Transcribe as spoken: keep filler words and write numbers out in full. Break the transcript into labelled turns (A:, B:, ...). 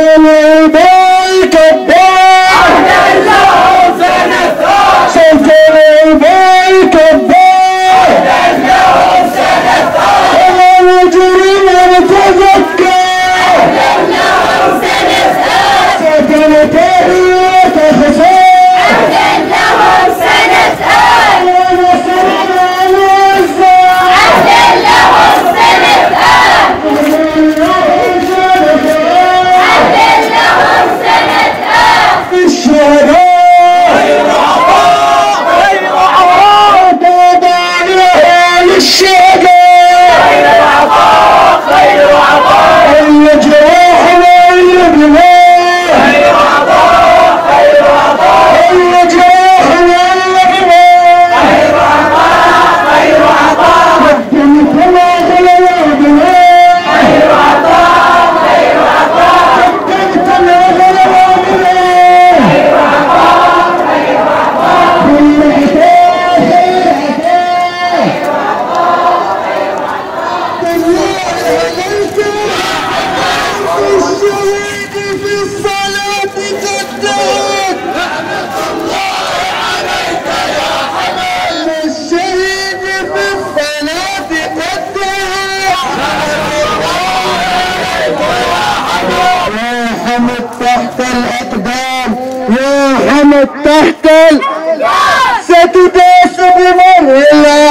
A: العباي كبار أهلا لهم سنة صوت العباي كبار أهلا لهم سنة المجرم متذكر أهلا لهم سنة سكن تحية حسين أهلا لهم سنة ونصر العزة أهلا لهم سنة الشهداء غير عطاء غير عطاء طبعا للشهداء غير عطاء غير عطاء الجراح والبناء غير عطاء غير عطاء الجراح والبناء غير عطاء غير عطاء قدمت الأغلى والبناء غير عطاء غير عطاء قدمت الأغلى والبناء تحت الأقدام يا حمد تحت ال ستداس بمر